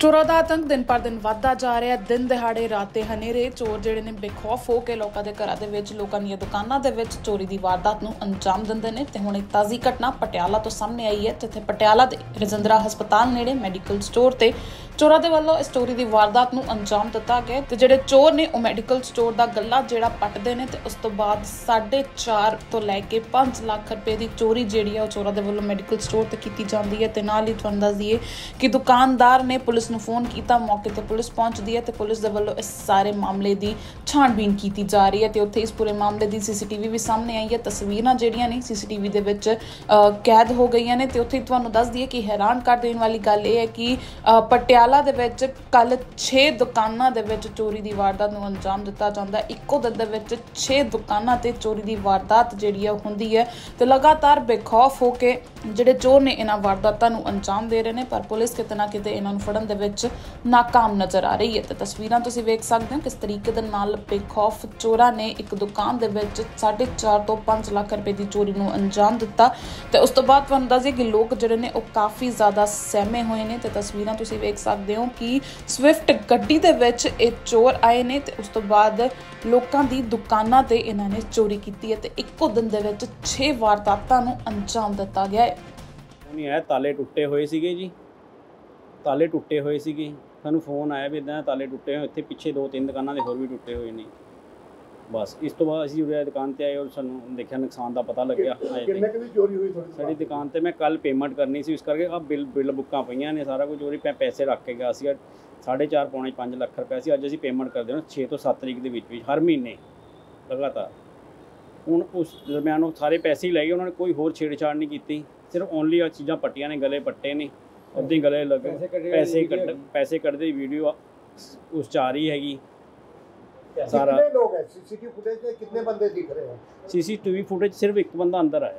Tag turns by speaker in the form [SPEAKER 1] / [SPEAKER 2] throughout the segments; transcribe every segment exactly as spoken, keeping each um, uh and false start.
[SPEAKER 1] चोरों का आतंक दिन पर दिन वधदा जा रहा है। दिन दिहाड़े रात ते हनेरे चोर जिहड़े ने बेखौफ हो के लोगों के घरां दे विच लोकां दीआं दुकानां दे विच चोरी की वारदात नूं अंजाम दिंदे ने। ते हुण एक ताज़ी घटना पटियाला तो सामने आई है, जिथे पटियाला दे रजिंद्रा हस्पताल नेड़े मैडिकल स्टोर ते चोरां दे वल्लों इस चोरी की वारदात नूं अंजाम दिता गया। ते जिहड़े चोर ने वो मैडिकल स्टोर का गल्ला जिहड़ा पटदे ने ते उस तो बाद साढ़े चार तो लैके पांच लाख रुपए की चोरी जिहड़ी है चोरां दे वल्लों मैडिकल स्टोर ते कीती जांदी है। ते नाल ही तुहानूं दस दईए कि दुकानदार ने पुलिस नूं फोन किया, मौके ते पुलिस पहुंचदी है ते पुलिस दे वल्लों इस सारे मामले की छाणबीन की जा रही है। ते उत्थे इस पूरे मामले की सीसीटीवी भी सामने आई है। तस्वीरां जिहड़ियां ने सीसीटीवी दे विच कैद हो गई ने। ते उत्थे तुहानूं दस दईए कि हैरान कर देने वाली गल यह है कि पटियाला दे विच कल छे दुकानां दे विच चोरी की वारदात नूं अंजाम दिता जांदा है। इक्को दिन दे विच छे दुकानां ते चोरी की वारदात जिहड़ी है हुंदी है। ते लगातार बेखौफ हो के जिहड़े चोर ने इन्हां वारदातां नूं अंजाम दे रहे ने, पर पुलिस किते ना किते इन्हां नूं फड़न दे विच नाकाम नज़र आ रही है। तो तस्वीरां तुसीं वेख सकदे हो किस तरीके दे नाल बेखौफ चोरां ने एक दुकान दे विच साढ़े चार तो पांच लाख रुपए की चोरी नूं अंजाम दिता। ते उस तो बाद तुहानूं दस दईए कि लोग जिहड़े ने वो काफ़ी ज़्यादा सहमे होए ने। ते तस्वीरां तुसीं वेख सकदे हो कि स्विफ्ट गड्डी दे विच ये चोर आए ने ते उस तो बाद लोकां दी दुकानां ते इन्हां ने चोरी कीती है। ते इक्को दिन दे विच छे वारदातां नूं अंजाम दिता गया है।
[SPEAKER 2] नहीं है, ताले टुटे हुए सीगे जी, ताले टुटे हुए सीगे। सानू फोन आया भी इदां ताले टुटे हुए, इत्थे पिछे दो तीन दुकानां दे होर भी टुटे हुए ने। बस इस तो बाद असीं उरे दुकान ते आए और सानू देखिया नुकसान का पता लग्या।
[SPEAKER 3] किन्ने क दी चोरी हुई थोड़ी
[SPEAKER 2] साडी दुकान ते मैं कल पेमेंट करनी सी, इस करके आ बिल बिल बुक्कां पईयां ने, सारा कुछ चोरी। मैं पैसे रख के गया सी साढ़े चार पौने पाँच लाख रुपये सी। अज असीं पेमेंट करदे हां छे तो सत्त तरीक दे विच विच हर महीने लगातार। हुण उस दरम्यान वो सारे पैसे ही लै गए, उन्होंने कोई होर छेड़छाड़ नहीं की, सिर्फ ओनली आ चीज़ां पट्टियां ने, गले पट्टे ने, उद्दी गले लगे पैसे कट पैसे कटदे वीडियो उस च आ रही हैगी सारा।
[SPEAKER 3] कितने लोग हैं सीसीटीवी फुटेज में, कितने बंदे दिख रहे हैं?
[SPEAKER 2] सीसीटीवी फुटेज सिर्फ एक बंदा अंदर आया।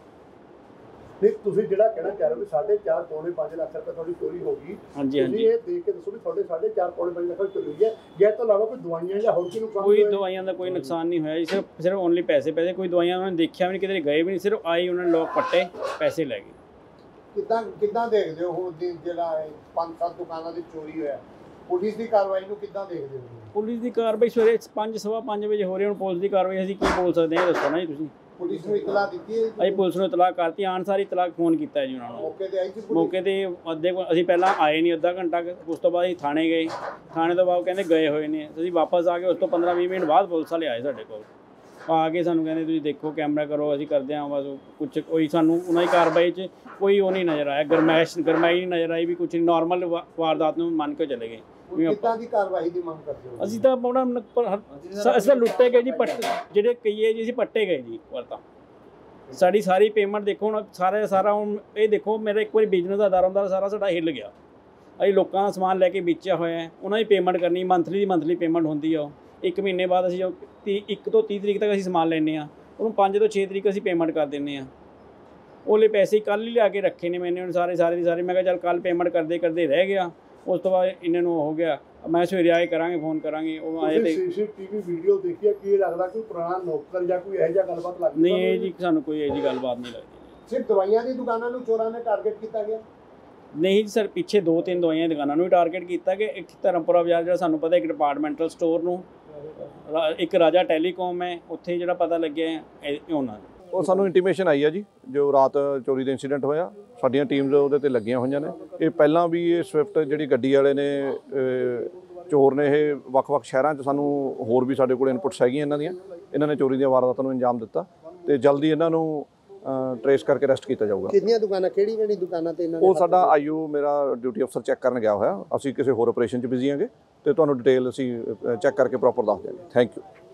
[SPEAKER 3] नहीं ਤੁਸੀਂ ਜਿਹੜਾ ਕਹਿਣਾ ਚਾਹ ਰਹੇ ਹੋ साढ़े चार पौने पाँच लाख रुपए ਤੁਹਾਡੀ ਚੋਰੀ ਹੋ ਗਈ।
[SPEAKER 2] ਹਾਂਜੀ ਹਾਂਜੀ
[SPEAKER 3] ਇਹ ਦੇਖ ਕੇ ਦੱਸੋ ਵੀ ਤੁਹਾਡੇ साढ़े चार पौने पाँच ਲੱਖ ਚੋਰੀ ਹੋਈ ਹੈ, ਜਾਂ ਤੋਂ ਇਲਾਵਾ ਕੋਈ ਦਵਾਈਆਂ ਜਾਂ ਹੋਰ ਕੋਈ ਨੁਕਸਾਨ?
[SPEAKER 2] ਕੋਈ ਦਵਾਈਆਂ ਦਾ ਕੋਈ ਨੁਕਸਾਨ ਨਹੀਂ ਹੋਇਆ ਜੀ, ਸਿਰਫ ਸਿਰਫ ਓਨਲੀ ਪੈਸੇ ਪੈਸੇ ਕੋਈ ਦਵਾਈਆਂ ਉਹਨਾਂ ਨੇ ਦੇਖਿਆ ਵੀ ਨਹੀਂ, ਕਿਤੇ ਗਏ ਵੀ ਨਹੀਂ, ਸਿਰਫ ਆਈ ਉਹਨਾਂ ਨੇ ਲੋਕ ਪੱਟੇ ਪੈਸੇ ਲੈ ਗਏ।
[SPEAKER 3] ਕਿੱਦਾਂ ਕਿੱਦਾਂ ਦੇਖਦੇ ਹੋ ਹੁਣ ਦੀ ਜਿਹੜਾ ਪੰਜ ਸੱਤ ਦੁਕਾਨਾਂ ਦੀ ਚੋਰੀ ਹੋਇਆ, ਪੁਲਿਸ ਦੀ ਕਾਰਵਾਈ ਨੂੰ ਕਿੱਦਾਂ ਦੇਖਦੇ ਹੋ?
[SPEAKER 2] ਪੁਲਿਸ ਦੀ ਕਾਰਵਾਈ ਸਵੇਰੇ ਪੰਜ ਸਵਾ ਪੰਜ ਵਜੇ ਹੋ ਰਹੀ, ਹੁਣ ਪੁਲਿਸ ਦੀ ਕਾਰਵਾਈ ਅਸੀਂ ਕੀ ਬੋਲ ਸਕਦੇ ਹਾਂ, ਦੱਸੋ ਨਾ ਜੀ ਤੁਸੀਂ।
[SPEAKER 3] ਪੁਲਿਸ ਨੂੰ ਇਤਲਾਹ ਦਿੱਤੀ ਹੈ?
[SPEAKER 2] ਅਸੀਂ ਪੁਲਿਸ ਨੂੰ ਇਤਲਾਹ ਕਰਤੀ, ਆਣ ਸਾਰੀ ਇਤਲਾਹ ਫੋਨ ਕੀਤਾ ਹੈ ਜੀ ਉਹਨਾਂ ਨੂੰ।
[SPEAKER 3] ਮੌਕੇ ਤੇ ਆਈ ਸੀ ਪੁਲਿਸ?
[SPEAKER 2] ਮੌਕੇ ਤੇ ਅੱਧੇ ਅਸੀਂ ਪਹਿਲਾਂ ਆਏ ਨਹੀਂ ਅੱਧਾ ਘੰਟਾ, ਉਸ ਤੋਂ ਬਾਅਦ ਅਸੀਂ ਥਾਣੇ ਗਏ, ਥਾਣੇ ਤੋਂ ਬਾਅਦ ਕਹਿੰਦੇ ਗਏ ਹੋਏ ਨੇ। ਅਸੀਂ ਵਾਪਸ ਆ ਗਏ, ਉਸ ਤੋਂ ਪੰਦਰਾਂ ਵੀਹ ਮਿੰਟ ਬਾਅਦ ਪੁਲਿਸ ਵਾਲੇ ਆਏ ਸਾਡੇ ਕੋਲ, ਆ ਕੇ ਸਾਨੂੰ ਕਹਿੰਦੇ ਤੁਸੀਂ ਦੇਖੋ ਕੈਮਰਾ ਕਰੋ, ਅਸੀਂ ਕਰਦੇ ਹਾਂ। ਬਸ ਕੁਛ ਕੋਈ ਸਾਨੂੰ ਉਹਨਾਂ ਦੀ ਕਾਰਵਾਈ 'ਚ ਕੋਈ ਉਹ ਨਹੀਂ ਨਜ਼ਰ ਆਇਆ, ਗਰਮੈਸ਼ ਗਰਮਾਈ ਨਹੀਂ ਨਜ਼ਰ ਆਈ ਵੀ ਕੁਛ ਨੋਰਮਲ ਵਾਰਦਾਤ ਨੂੰ ਮੰਨ ਕੇ ਚਲੇ ਗਏ।
[SPEAKER 3] ਕਿੱਦਾਂ ਦੀ ਕਾਰਵਾਈ ਦੀ ਮੰਗ ਕਰਦੇ ਹੋ?
[SPEAKER 2] ਅਸੀਂ ਤਾਂ ਬੜਾ ਅਸੀਂ ਤਾਂ ਲੁੱਟੇ ਗਏ ਜੀ, ਪੱਟ ਜਿਹੜੇ ਕਹੀਏ ਜੀ ਅਸੀਂ ਪੱਟੇ ਗਏ ਜੀ। ਪਰ ਤਾਂ ਸਾਡੀ ਸਾਰੀ ਪੇਮੈਂਟ ਦੇਖੋ ਹੁਣ, ਸਾਰਾ ਸਾਰਾ ਹੁਣ ਇਹ ਦੇਖੋ ਮੇਰਾ ਇੱਕ ਵਾਰੀ ਬਿਜ਼ਨਸ ਦਾ ਦਰ ਹੁੰਦਾ ਸਾਰਾ ਸਾਡਾ ਹਿੱਲ ਗਿਆ। ਅਸੀਂ ਲੋਕਾਂ ਦਾ ਸਮਾਨ ਲੈ ਕੇ ਵੇਚਿਆ ਹੋਇਆ, ਉਹਨਾਂ ਦੀ ਪੇਮੈਂਟ ਕਰਨੀ ਮੰਥਲੀ ਦੀ ਮੰਥਲੀ ਪੇਮੈਂਟ ਹੁੰਦੀ ਆ। ਉਹ ਇੱਕ ਮਹੀਨੇ ਬਾਅਦ ਅਸੀਂ ਜੋ ਤੀ ਇੱਕ ਤੋਂ ਤੀਹ ਤਰੀਕ ਤੱਕ ਅਸੀਂ ਸਮਾਨ ਲੈਂਦੇ ਹਾਂ, ਉਹਨੂੰ ਪੰਜ ਤੋਂ ਛੇ ਤਰੀਕ ਅਸੀਂ ਪੇਮੈਂਟ ਕਰ ਦਿੰਦੇ ਹਾਂ। ਉਹਲੇ ਪੈਸੇ ਕੱਲ੍ਹ ਹੀ ਲਿਆ ਕੇ ਰੱਖੇ ਨੇ ਮੈਨੇ ਹੁਣ ਸਾਰੇ ਸਾਰੇ ਦੀ ਸਾਰੇ। ਮੈਂ ਕਿਹਾ ਚੱਲ ਕੱਲ੍ਹ ਪੇਮੈਂਟ ਕਰਦੇ ਕਰਦੇ ਰਹਿ ਗਿਆ, ਉਸ ਤੋਂ ਬਾਅਦ ਇਹਨਾਂ ਨੂੰ ਹੋ ਗਿਆ। ਮੈਂ ਸਵੇਰੇ ਆਏ ਕਰਾਂਗੇ ਫੋਨ ਕਰਾਂਗੇ, ਉਹ ਆਏ ਤੇ
[SPEAKER 3] ਸੀਸੀਟੀਵੀ ਵੀਡੀਓ ਦੇਖੀ ਕੀ ਲੱਗਦਾ ਕੋਈ ਪੁਰਾਣਾ ਨੌਕਰ ਜਾਂ ਕੋਈ ਇਹੋ ਜਿਹਾ ਗੱਲਬਾਤ ਲੱਗਦੀ?
[SPEAKER 2] ਨਹੀਂ ਇਹ ਜੀ ਸਾਨੂੰ ਕੋਈ ਇਹੋ ਜਿਹੀ ਗੱਲਬਾਤ ਨਹੀਂ ਲੱਗਦੀ।
[SPEAKER 3] ਸਿਰਫ ਦਵਾਈਆਂ ਦੀ ਦੁਕਾਨਾਂ ਨੂੰ ਚੋਰਾਂ ਨੇ ਟਾਰਗੇਟ ਕੀਤਾ ਗਿਆ?
[SPEAKER 2] ਨਹੀਂ ਜੀ ਸਰ, ਪਿੱਛੇ ਦੋ ਤਿੰਨ ਦਵਾਈਆਂ ਦੀ ਦੁਕਾਨਾਂ ਨੂੰ ਵੀ ਟਾਰਗੇਟ ਕੀਤਾ ਕਿ ਇੱਕ ਧਰਮਪੁਰਾ ਬਾਜ਼ਾਰ ਜਿਹੜਾ ਸਾਨੂੰ ਪਤਾ ਇੱਕ ਡਿਪਾਰਟਮੈਂਟਲ ਸਟੋਰ ਨੂੰ, ਇੱਕ ਰਾਜਾ ਟੈਲੀਕਾਮ ਹੈ ਉੱਥੇ ਜਿਹੜਾ ਪਤਾ ਲੱਗਿਆ ਉਹਨਾਂ ਨੂੰ।
[SPEAKER 4] ਉਹ ਸਾਨੂੰ ਇੰਟੀਮੇਸ਼ਨ ਆਈ ਹੈ ਜੀ, ਜੋ ਰਾਤ ਚੋਰੀ ਦਾ ਇਨਸੀਡੈਂਟ ਹੋਇਆ, ਸਾਡੀਆਂ ਟੀਮਸ ਉਹਦੇ ਤੇ ਲੱਗੀਆਂ ਹੋਈਆਂ ਨੇ। ਇਹ ਪਹਿਲਾਂ ਵੀ ਇਹ ਸਵਿਫਟ ਜਿਹੜੀ ਗੱਡੀ ਵਾਲੇ ਨੇ ਚੋਰ ਨੇ ਇਹ ਵੱਖ-ਵੱਖ ਸ਼ਹਿਰਾਂ 'ਚ ਸਾਨੂੰ ਹੋਰ ਵੀ ਸਾਡੇ ਕੋਲ ਇਨਪੁਟਸ ਹੈਗੀਆਂ ਇਹਨਾਂ ਦੀਆਂ। ਇਹਨਾਂ ਨੇ ਚੋਰੀ ਦੀਆਂ ਵਾਰਦਾਤਾਂ ਨੂੰ ਅੰਜਾਮ ਦਿੱਤਾ ਤੇ ਜਲਦੀ ਇਹਨਾਂ ਨੂੰ ਟਰੇਸ ਕਰਕੇ ਅਰੈਸਟ ਕੀਤਾ ਜਾਊਗਾ।
[SPEAKER 3] ਕਿੰਨੀਆਂ ਦੁਕਾਨਾਂ, ਕਿਹੜੀ ਕਿਹੜੀ ਦੁਕਾਨਾਂ ਤੇ ਇਹਨਾਂ ਨੇ?
[SPEAKER 4] ਉਹ ਸਾਡਾ ਆਈਓ ਮੇਰਾ ਡਿਊਟੀ ਅਫਸਰ ਚੈੱਕ ਕਰਨ ਗਿਆ ਹੋਇਆ, ਅਸੀਂ ਕਿਸੇ ਹੋਰ ਆਪਰੇਸ਼ਨ 'ਚ ਬਿਜ਼ੀ ਹਾਂਗੇ ਤੇ ਤੁਹਾਨੂੰ ਡਿਟੇਲ ਅਸੀਂ ਚੈੱਕ ਕਰਕੇ ਪ੍ਰੋਪਰ ਦੱਸ ਦਿਆਂਗੇ। Thank you.